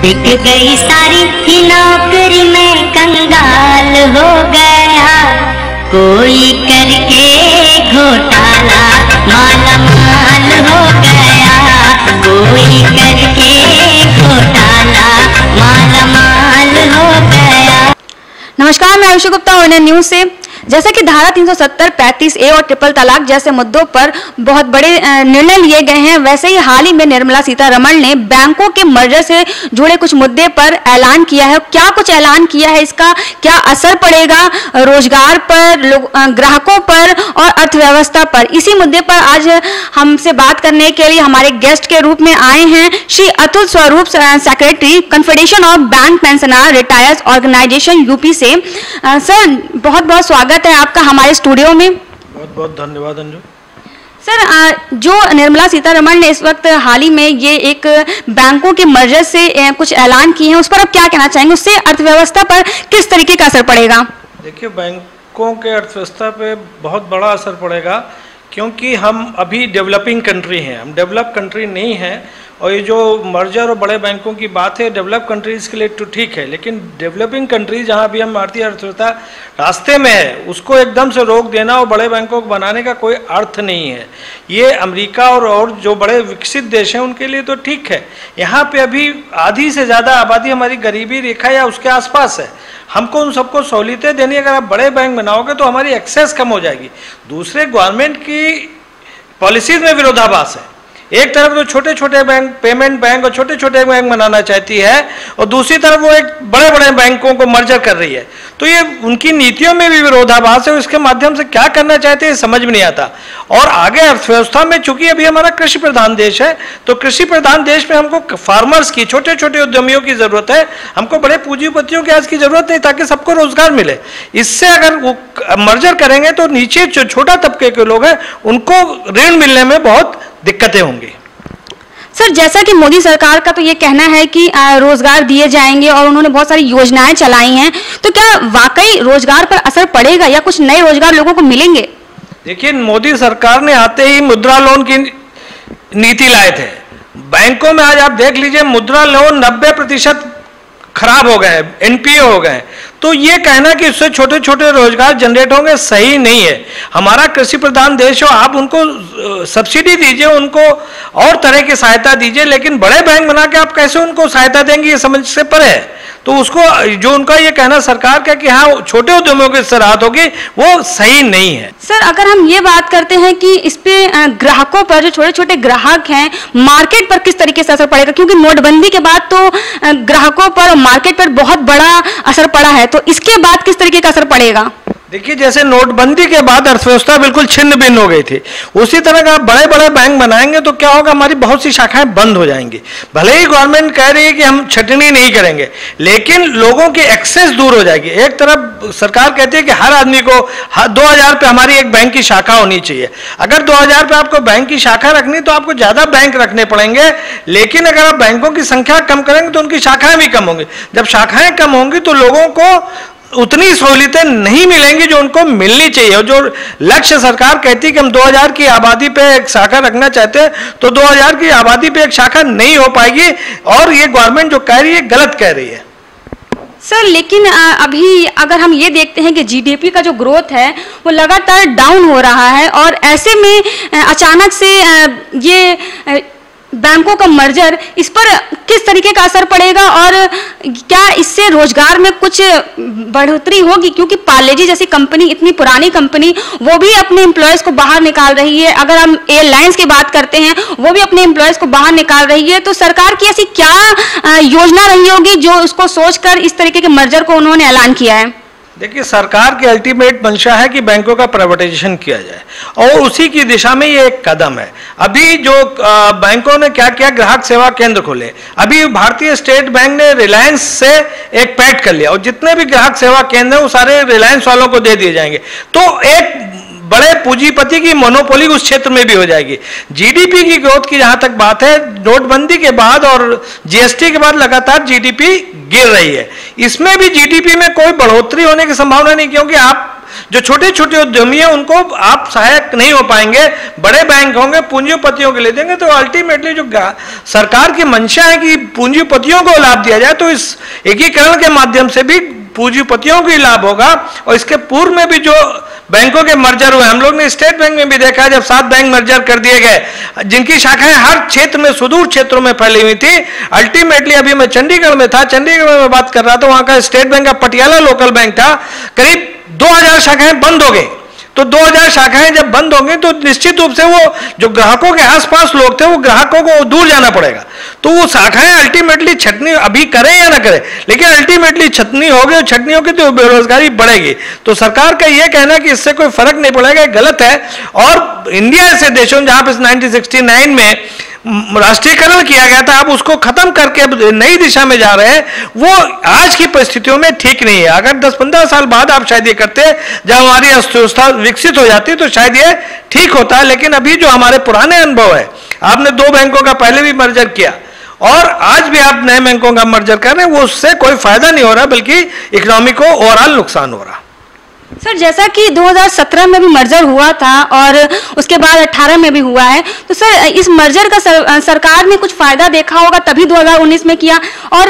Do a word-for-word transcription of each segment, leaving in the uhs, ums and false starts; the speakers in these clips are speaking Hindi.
बिक गई सारी ही नौकरी में कंगाल हो गया, कोई करके घोटाला माला माल हो गया, कोई करके घोटाला माला माल हो गया। नमस्कार, मैं आयुषी गुप्ता और न्यूज से। जैसा कि धारा तीन सौ सत्तर, पैंतीस ए और ट्रिपल तलाक जैसे मुद्दों पर बहुत बड़े निर्णय लिए गए हैं, वैसे ही हाल ही में निर्मला सीतारमण ने बैंकों के मर्जर से जुड़े कुछ मुद्दे पर ऐलान किया है। क्या कुछ ऐलान किया है, इसका क्या असर पड़ेगा रोजगार पर, ग्राहकों पर और अर्थव्यवस्था पर, इसी मुद्दे पर आज हमसे बात करने के लिए हमारे गेस्ट के रूप में आए हैं Shri Atul Swarup, secretary confederation of bank pensioner retirees organisation UP से। सर, बहुत बहुत स्वागत है आपका हमारे स्टूडियो में। बहुत बहुत धन्यवाद अंजू। सर, जो निर्मला सीतारमण ने इस वक्त हाल ही में ये एक बैंकों के मर्जर से कुछ ऐलान किए हैं, उस पर आप क्या कहना चाहेंगे? उससे अर्थव्यवस्था पर किस तरीके का असर पड़ेगा? देखिए, बैंकों के अर्थव्यवस्था पे बहुत बड़ा असर पड़ेगा, क्योंकि हम अभी डेवलपिंग कंट्री हैं, हम डेवलप कंट्री नहीं हैं। और ये जो मर्जर और बड़े बैंकों की बात है, डेवलप कंट्रीज़ के लिए तो ठीक है, लेकिन डेवलपिंग कंट्रीज जहाँ भी हम भारतीय अर्थव्यवस्था रास्ते में है, उसको एकदम से रोक देना और बड़े बैंकों को बनाने का कोई अर्थ नहीं है। ये अमेरिका और और जो बड़े विकसित देश हैं उनके लिए तो ठीक है। यहाँ पे अभी आधी से ज़्यादा आबादी हमारी गरीबी रेखा या उसके आसपास है। हमको उन सबको सहूलियतें देनी, अगर आप बड़े बैंक बनाओगे तो हमारी एक्सेस कम हो जाएगी। दूसरे, गवर्नमेंट की पॉलिसीज़ में विरोधाभास है। एक तरफ तो छोटे छोटे बैंक, पेमेंट बैंक और छोटे छोटे बैंक बनाना चाहती है, और दूसरी तरफ वो एक बड़े बड़े बैंकों को मर्जर कर रही है। तो ये उनकी नीतियों में भी विरोधाभास है, और इसके माध्यम से क्या करना चाहते हैं समझ में नहीं आता। और आगे अर्थव्यवस्था में, चूंकि अभी हमारा कृषि प्रधान देश है, तो कृषि प्रधान देश में हमको फार्मर्स की, छोटे छोटे उद्यमियों की जरूरत है, हमको बड़े पूंजीपतियों की आज की जरूरत नहीं, ताकि सबको रोजगार मिले। इससे अगर वो मर्जर करेंगे तो नीचे जो छोटा तबके के लोग हैं उनको ऋण मिलने में बहुत दिक्कतें होंगी। सर, जैसा कि मोदी सरकार का तो ये कहना है कि रोजगार दिए जाएंगे और उन्होंने बहुत सारी योजनाएं चलाई हैं, तो क्या वाकई रोजगार पर असर पड़ेगा या कुछ नए रोजगार लोगों को मिलेंगे? देखिए, मोदी सरकार ने आते ही मुद्रा लोन की नीति लाए थे। बैंकों में आज आप देख लीजिए, मुद्रा लोन नब्बे प्रतिशत खराब हो गए, एनपीए हो गए। तो ये कहना कि इससे छोटे छोटे रोजगार जनरेट होंगे, सही नहीं है। हमारा कृषि प्रधान देश हो, आप उनको सब्सिडी दीजिए, उनको और तरह की सहायता दीजिए, लेकिन बड़े बैंक बना के आप कैसे उनको सहायता देंगे, ये समझ से परे है। तो उसको जो उनका ये कहना सरकार का कि हाँ छोटे उद्यमियों की इससे राहत होगी, वो सही नहीं है। सर, अगर हम ये बात करते हैं कि इस पे ग्राहकों पर, जो छोटे छोटे ग्राहक हैं, मार्केट पर किस तरीके से असर पड़ेगा, क्योंकि नोटबंदी के बाद तो ग्राहकों पर और मार्केट पर बहुत बड़ा असर पड़ा है, तो इसके बाद किस तरीके का असर पड़ेगा? देखिए, जैसे नोटबंदी के बाद अर्थव्यवस्था बिल्कुल छिन्न भिन्न हो गई थी, उसी तरह का आप बड़े बड़े बैंक बनाएंगे तो क्या होगा, हमारी बहुत सी शाखाएं बंद हो जाएंगी। भले ही गवर्नमेंट कह रही है कि हम छटनी नहीं करेंगे, लेकिन लोगों की एक्सेस दूर हो जाएगी। एक तरफ सरकार कहती है कि हर आदमी को दो हजार पे हमारी एक बैंक की शाखा होनी चाहिए। अगर दो हजार पे आपको बैंक की शाखा रखनी तो आपको ज्यादा बैंक रखने पड़ेंगे, लेकिन अगर आप बैंकों की संख्या कम करेंगे तो उनकी शाखाएं भी कम होंगी। जब शाखाएं कम होंगी तो लोगों को उतनी सहूलियतें नहीं मिलेंगी जो उनको मिलनी चाहिए। और जो लक्ष्य सरकार कहती है कि हम दो हजार की आबादी पे एक शाखा रखना चाहते हैं, तो दो हजार की आबादी पे एक शाखा नहीं हो पाएगी, और ये गवर्नमेंट जो कह रही है गलत कह रही है। सर, लेकिन अभी अगर हम ये देखते हैं कि जीडीपी का जो ग्रोथ है वो लगातार डाउन हो रहा है, और ऐसे में अचानक से ये बैंकों का मर्जर, इस पर किस तरीके का असर पड़ेगा, और क्या इससे रोजगार में कुछ बढ़ोतरी होगी? क्योंकि पार्ले-जी जैसी कंपनी, इतनी पुरानी कंपनी, वो भी अपने एम्प्लॉयज़ को बाहर निकाल रही है। अगर हम एयरलाइंस की बात करते हैं, वो भी अपने एम्प्लॉयज़ को बाहर निकाल रही है। तो सरकार की ऐसी क्या योजना रही होगी जो उसको सोचकर इस तरीके के मर्जर को उन्होंने ऐलान किया है? देखिए, सरकार की अल्टीमेट मंशा है कि बैंकों का प्राइवेटाइजेशन किया जाए, और उसी की दिशा में ये एक कदम है। अभी जो बैंकों ने क्या किया, ग्राहक सेवा केंद्र खोले। अभी भारतीय स्टेट बैंक ने रिलायंस से एक पैक्ट कर लिया, और जितने भी ग्राहक सेवा केंद्र हैं वो सारे रिलायंस वालों को दे दिए जाएंगे। तो एक बड़े पूंजीपति की मोनोपोली उस क्षेत्र में भी हो जाएगी। जीडीपी की ग्रोथ की जहां तक बात है, नोटबंदी के बाद और जीएसटी के बाद लगातार जीडीपी गिर रही है। इसमें भी जीडीपी में कोई बढ़ोतरी होने की संभावना नहीं, क्योंकि आप जो छोटे छोटे उद्यमी हैं उनको आप सहायक नहीं हो पाएंगे। बड़े बैंक होंगे, पूंजीपतियों के लिए देंगे, तो अल्टीमेटली जो सरकार की मंशा है कि पूंजीपतियों को लाभ दिया जाए, तो इस एकीकरण के माध्यम से भी पूंजीपतियों को ही लाभ होगा। और इसके पूर्व में भी जो बैंकों के मर्जर हुए, हम लोग ने स्टेट बैंक में भी देखा, जब सात बैंक मर्जर कर दिए गए, जिनकी शाखाएं हर क्षेत्र में, सुदूर क्षेत्रों में फैली हुई थी, अल्टीमेटली अभी मैं चंडीगढ़ में था, चंडीगढ़ में मैं बात कर रहा था, वहां का स्टेट बैंक का पटियाला लोकल बैंक था, करीब दो हजार शाखाएं बंद हो गई। तो दो हजार शाखाएं जब बंद होंगी तो निश्चित रूप से वो जो ग्राहकों के आसपास लोग थे, वो ग्राहकों को दूर जाना पड़ेगा। तो वो शाखाएं अल्टीमेटली छटनी अभी करें या ना करें, लेकिन अल्टीमेटली छटनी होगी, और छटनी होगी तो बेरोजगारी बढ़ेगी। तो सरकार का ये कहना कि इससे कोई फर्क नहीं पड़ेगा, गलत है। और इंडिया ऐसे देशों जहां पर नाइनटीन सिक्सटी नाइन में राष्ट्रीयकरण किया गया था, अब उसको खत्म करके अब नई दिशा में जा रहे हैं, वो आज की परिस्थितियों में ठीक नहीं है। अगर दस पंद्रह साल बाद आप शायद ये करते, जब हमारी अर्थव्यवस्था विकसित हो जाती, तो शायद ये ठीक होता है। लेकिन अभी जो हमारे पुराने अनुभव है, आपने दो बैंकों का पहले भी मर्जर किया और आज भी आप नए बैंकों का मर्जर कर रहे हैं, वो उससे कोई फायदा नहीं हो रहा, बल्कि इकोनॉमी को ओवरऑल नुकसान हो रहा। सर, जैसा कि दो हज़ार सत्रह में भी मर्जर हुआ था और उसके बाद अठारह में भी हुआ है, तो सर इस मर्जर का सर, सरकार ने कुछ फायदा देखा होगा, तभी दो हज़ार उन्नीस में किया। और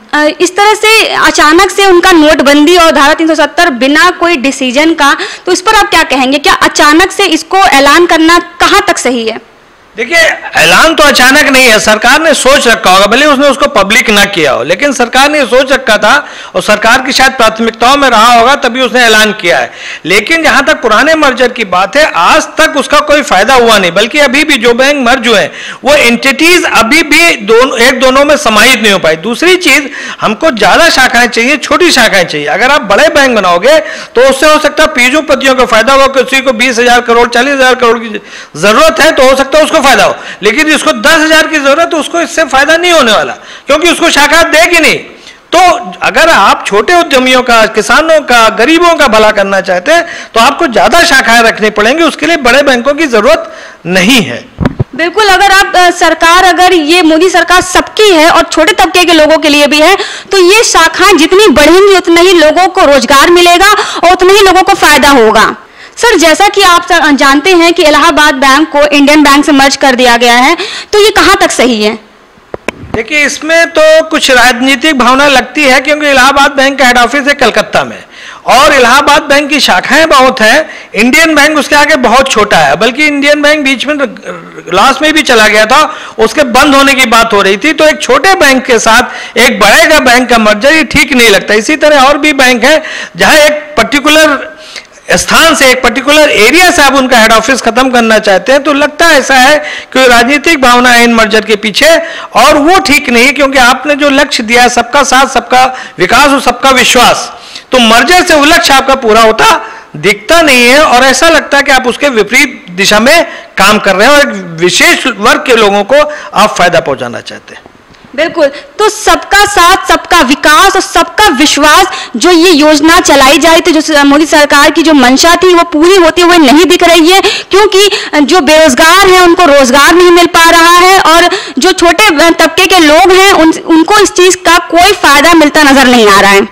इस तरह से अचानक से उनका नोटबंदी और धारा तीन सौ सत्तर बिना कोई डिसीजन का, तो इस पर आप क्या कहेंगे? क्या अचानक से इसको ऐलान करना कहाँ तक सही है? देखिए, ऐलान तो अचानक नहीं है, सरकार ने सोच रखा होगा, भले उसने उसको पब्लिक ना किया हो, लेकिन सरकार ने सोच रखा था और सरकार की शायद प्राथमिकताओं में रहा होगा, तभी उसने ऐलान किया है। लेकिन जहां तक पुराने मर्जर की बात है, आज तक उसका कोई फायदा हुआ नहीं, बल्कि अभी भी जो बैंक मर्ज हुए हैं वो एंटिटीज अभी भी दोनों एक दोनों में समाहित नहीं हो पाई। दूसरी चीज, हमको ज्यादा शाखाएं चाहिए, छोटी शाखाएं चाहिए। अगर आप बड़े बैंक बनाओगे तो उससे हो सकता है पूंजीपतियों को फायदा होगा, किसी को बीस हजार करोड़ चालीस हजार करोड़ की जरूरत है तो हो सकता है उसको फायदा हो, लेकिन जिसको दस हजार की जरूरत है उसको इससे फायदा नहीं होने वाला, क्योंकि उसको शाखा देगी नहीं। तो अगर आप छोटे उद्यमियों का, किसानों का, गरीबों का भला करना चाहते हैं तो आपको ज्यादा शाखाएं रखनी पड़ेंगी, उसके लिए बड़े बैंकों की जरूरत नहीं है। बिल्कुल, अगर आप सरकार, अगर ये मोदी सरकार सबकी है और छोटे तबके के लोगों के लिए भी है, तो ये शाखाएं जितनी बढ़ेंगी उतना ही लोगों को रोजगार मिलेगा और उतना ही लोगों को फायदा होगा। सर, जैसा कि आप जानते हैं कि इलाहाबाद बैंक को इंडियन बैंक से मर्ज कर दिया गया है, तो ये कहां तक सही है? देखिए, इसमें तो कुछ राजनीतिक भावना लगती है, क्योंकि इलाहाबाद बैंक का हेड ऑफिस है कलकत्ता में और इलाहाबाद बैंक की शाखाएं बहुत हैं। इंडियन बैंक उसके आगे बहुत छोटा है, बल्कि इंडियन बैंक बीच में लास्ट में भी चला गया था, उसके बंद होने की बात हो रही थी। तो एक छोटे बैंक के साथ एक बड़े का बैंक का मर्जर ये ठीक नहीं लगता। इसी तरह और भी बैंक है जहां एक पर्टिकुलर स्थान से, एक पर्टिकुलर एरिया से आप उनका हेड ऑफिस खत्म करना चाहते हैं, तो लगता है ऐसा है कि राजनीतिक भावना है इन मर्जर के पीछे, और वो ठीक नहीं है, क्योंकि आपने जो लक्ष्य दिया है सबका साथ, सबका विकास और सबका विश्वास, तो मर्जर से वो लक्ष्य आपका पूरा होता दिखता नहीं है और ऐसा लगता है कि आप उसके विपरीत दिशा में काम कर रहे हैं और एक विशेष वर्ग के लोगों को आप फायदा पहुंचाना चाहते हैं। बिल्कुल, तो सबका साथ, सबका विकास और सबका विश्वास, जो ये योजना चलाई जा रही थी, जो मोदी सरकार की जो मंशा थी, वो पूरी होती हुई नहीं दिख रही है, क्योंकि जो बेरोजगार हैं उनको रोजगार नहीं मिल पा रहा है और जो छोटे तबके के लोग हैं उन, उनको इस चीज का कोई फायदा मिलता नजर नहीं आ रहा है।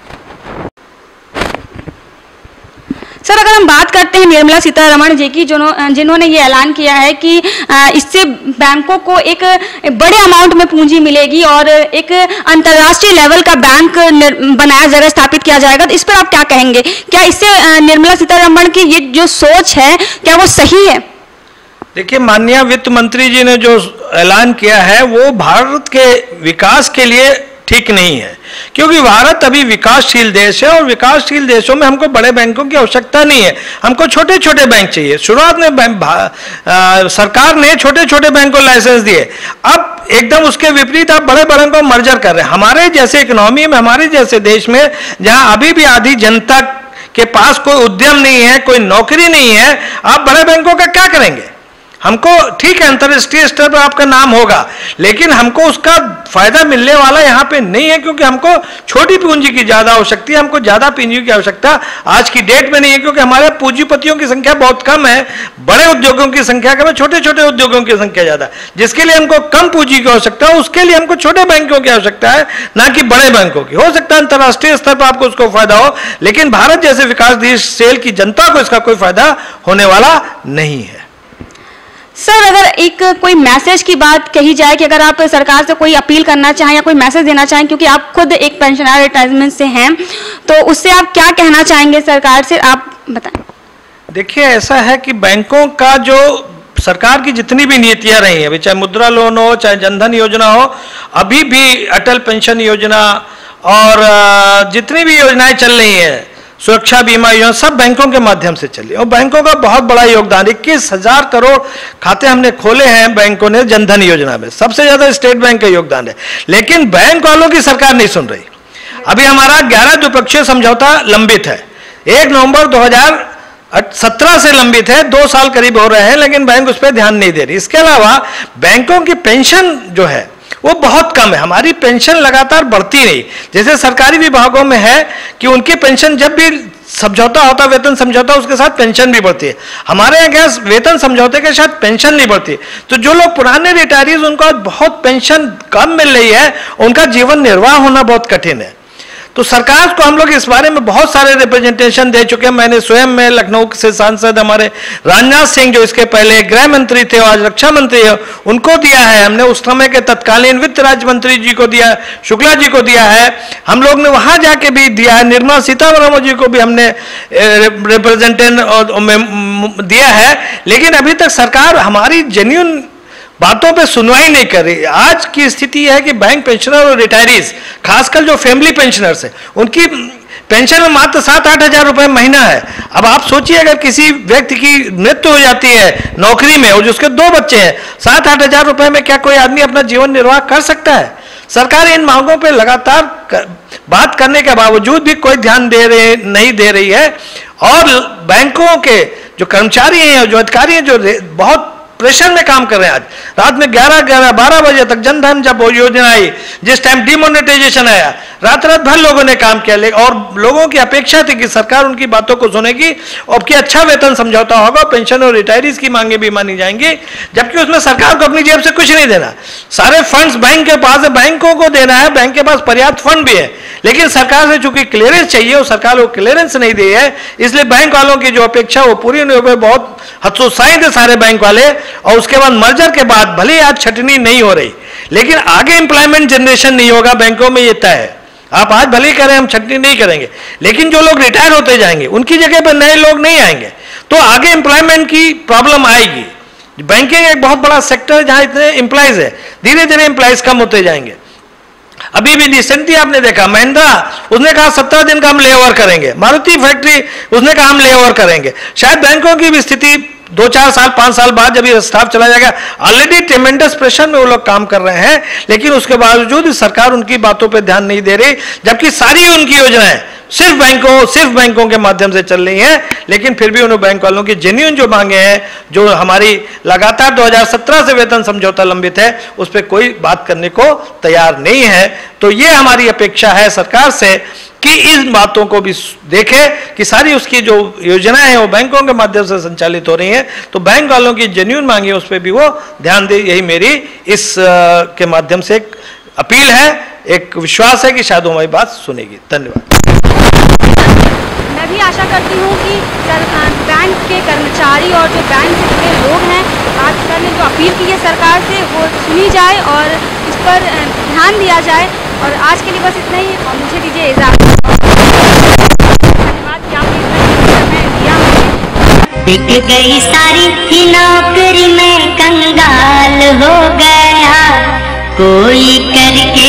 सर, अगर हम बात करते हैं निर्मला सीतारमण जी की, जिन्होंने ये ऐलान किया है कि इससे बैंकों को एक बड़े अमाउंट में पूंजी मिलेगी और एक अंतर्राष्ट्रीय लेवल का बैंक बनाया जाएगा, स्थापित किया जाएगा, तो इस पर आप क्या कहेंगे? क्या इससे निर्मला सीतारमण की ये जो सोच है, क्या वो सही है? देखिए, माननीय वित्त मंत्री जी ने जो ऐलान किया है वो भारत के विकास के लिए ठीक नहीं है, क्योंकि भारत अभी विकासशील देश है और विकासशील देशों में हमको बड़े बैंकों की आवश्यकता नहीं है, हमको छोटे छोटे बैंक चाहिए। शुरुआत में आ, सरकार ने छोटे छोटे बैंक को लाइसेंस दिए, अब एकदम उसके विपरीत आप बड़े बड़े को मर्जर कर रहे हैं। हमारे जैसे इकोनॉमी में, हमारे जैसे देश में, जहां अभी भी आधी जनता के पास कोई उद्यम नहीं है, कोई नौकरी नहीं है, आप बड़े बैंकों का क्या करेंगे? हमको ठीक है अंतर्राष्ट्रीय स्तर पर आपका नाम होगा, लेकिन हमको उसका फायदा मिलने वाला यहाँ पे नहीं है, क्योंकि हमको छोटी पूंजी की ज्यादा आवश्यकता है, हमको ज्यादा पूंजी की आवश्यकता आज की डेट में नहीं है, क्योंकि हमारे पूंजीपतियों की संख्या बहुत कम है, बड़े उद्योगों की संख्या कम है, छोटे छोटे उद्योगों की संख्या ज्यादा है। जिसके लिए हमको कम पूंजी की आवश्यकता है उसके लिए हमको छोटे बैंकों की आवश्यकता है, ना कि बड़े बैंकों की। हो सकता है अंतर्राष्ट्रीय स्तर पर आपको उसको फायदा हो, लेकिन भारत जैसे विकास देश की जनता को इसका कोई फायदा होने वाला नहीं है। सर, अगर एक कोई मैसेज की बात कही जाए कि अगर आप सरकार से कोई अपील करना चाहें या कोई मैसेज देना चाहें, क्योंकि आप खुद एक पेंशनर रिटायरमेंट से हैं, तो उससे आप क्या कहना चाहेंगे सरकार से, आप बताएं। देखिए, ऐसा है कि बैंकों का जो सरकार की जितनी भी नीतियां रही हैं, चाहे मुद्रा लोन हो, चाहे जनधन योजना हो, अभी भी अटल पेंशन योजना और जितनी भी योजनाएं चल रही हैं, सुरक्षा बीमा योजना, सब बैंकों के माध्यम से चली और बैंकों का बहुत बड़ा योगदान। इक्कीस हजार करोड़ खाते हमने खोले हैं बैंकों ने जनधन योजना में, सबसे ज्यादा स्टेट बैंक का योगदान है। लेकिन बैंक वालों की सरकार नहीं सुन रही। अभी हमारा ग्यारह द्विपक्षीय समझौता लंबित है, एक नवंबर दो हजार सत्रह से लंबित है, दो साल करीब हो रहे हैं, लेकिन बैंक उस पर ध्यान नहीं दे रही। इसके अलावा बैंकों की पेंशन जो है वो बहुत कम है, हमारी पेंशन लगातार बढ़ती नहीं। जैसे सरकारी विभागों में है कि उनकी पेंशन जब भी समझौता होता, वेतन समझौता, उसके साथ पेंशन भी बढ़ती है। हमारे यहाँ क्या वेतन समझौते के साथ पेंशन नहीं बढ़ती। तो जो लोग पुराने रिटायरीज, उनको बहुत पेंशन कम मिल रही है, उनका जीवन निर्वाह होना बहुत कठिन है। तो सरकार को हम लोग इस बारे में बहुत सारे रिप्रेजेंटेशन दे चुके हैं। मैंने स्वयं में लखनऊ से सांसद हमारे राजनाथ सिंह, जो इसके पहले गृह मंत्री थे और आज रक्षा मंत्री है, उनको दिया है। हमने उस समय के तत्कालीन वित्त राज्य मंत्री जी को दिया, शुक्ला जी को दिया है। हम लोग ने वहां जाके भी दिया है, निर्मला सीतारमण जी को भी हमने रिप्रेजेंटेशन दिया है। लेकिन अभी तक सरकार हमारी जेन्युइन बातों पे सुनवाई नहीं कर रही। आज की स्थिति है कि बैंक पेंशनर और रिटायरीज, खासकर जो फैमिली पेंशनर्स है, उनकी पेंशन में मात्र सात आठ हजार रुपए महीना है। अब आप सोचिए, अगर किसी व्यक्ति की मृत्यु हो जाती है नौकरी में और जिसके दो बच्चे हैं, सात आठ हजार रुपए में क्या कोई आदमी अपना जीवन निर्वाह कर सकता है? सरकार इन मांगों पे लगातार कर, बात करने के बावजूद भी कोई ध्यान दे रहे नहीं दे रही है। और बैंकों के जो कर्मचारी हैं, जो अधिकारी हैं, जो बहुत प्रेशर में काम कर रहे हैं। आज रात में ग्यारह ग्यारह बारह बजे तक जनधन जब वो योजना आई, जिस टाइम डिमोनेटाइजेशन आया, रात रात भर लोगों ने काम किया और लोगों की अपेक्षा थी कि सरकार उनकी बातों को सुनेगी और कि अच्छा वेतन समझौता होगा, पेंशन और रिटायरीज की मांगे भी मानी जाएंगी। जबकि उसमें सरकार को अपनी जेब से कुछ नहीं देना, सारे फंड्स बैंक के पास है, बैंकों को देना है, बैंक के पास पर्याप्त फंड भी है। लेकिन सरकार से चूंकि क्लियरेंस चाहिए और सरकार को क्लियरेंस नहीं दी है, इसलिए बैंक वालों की जो अपेक्षा वो पूरी नहीं हो पाई। बहुत हतोत्साही थे सारे बैंक वाले। और उसके बाद मर्जर के बाद भले ही आज छटनी नहीं हो रही, लेकिन आगे एम्प्लॉयमेंट जनरेशन नहीं होगा बैंकों में, ये तय है। आप आज भले ही करें हम छटनी नहीं करेंगे, लेकिन जो लोग रिटायर होते जाएंगे उनकी जगह पर नए लोग नहीं आएंगे, तो आगे एम्प्लॉयमेंट की प्रॉब्लम आएगी। बैंकिंग एक बहुत बड़ा सेक्टर है जहां इतने एम्प्लॉयज है, धीरे धीरे एम्प्लॉयज कम होते जाएंगे। अभी भी रिसेंटली आपने देखा महिंद्रा, उसने कहा सत्रह दिन का हम ले ओवर करेंगे। मारुति फैक्ट्री, उसने कहा हम ले ओवर करेंगे। शायद बैंकों की भी स्थिति दो चार साल पांच साल बाद जब ये स्टाफ चला जाएगा, ऑलरेडी ट्रेमेंडस प्रेशर में वो लोग काम कर रहे हैं, लेकिन उसके बावजूद सरकार उनकी बातों पे ध्यान नहीं दे रही। जबकि सारी उनकी योजनाएं सिर्फ बैंकों सिर्फ बैंकों के माध्यम से चल रही हैं, लेकिन फिर भी उन बैंक वालों की जेन्युइन जो मांगे हैं, जो हमारी लगातार दो हज़ार सत्रह से वेतन समझौता लंबित है, उस पर कोई बात करने को तैयार नहीं है। तो ये हमारी अपेक्षा है सरकार से कि इन बातों को भी देखे कि सारी उसकी जो योजनाएं हैं वो बैंकों के माध्यम से संचालित हो रही हैं, तो बैंक वालों की जेन्युइन मांगे उस पर भी वो ध्यान दे। यही मेरी इस आ, के माध्यम से एक अपील है, एक विश्वास है कि शायद वो हमारी बात सुनेगी। धन्यवाद। मैं भी आशा करती हूँ कि सर बैंक के कर्मचारी और जो बैंक से जुड़े लोग हैं, आज सर ने जो अपील की है सरकार से वो सुनी जाए और इस पर ध्यान दिया जाए। और आज के लिए बस इतना ही, और मुझे दीजिए इजाज़त। धन्यवाद कि आपने इतना समय दिया मुझे। बिक गई सारी ही नौकरी में कंगाल हो गया, कोई करके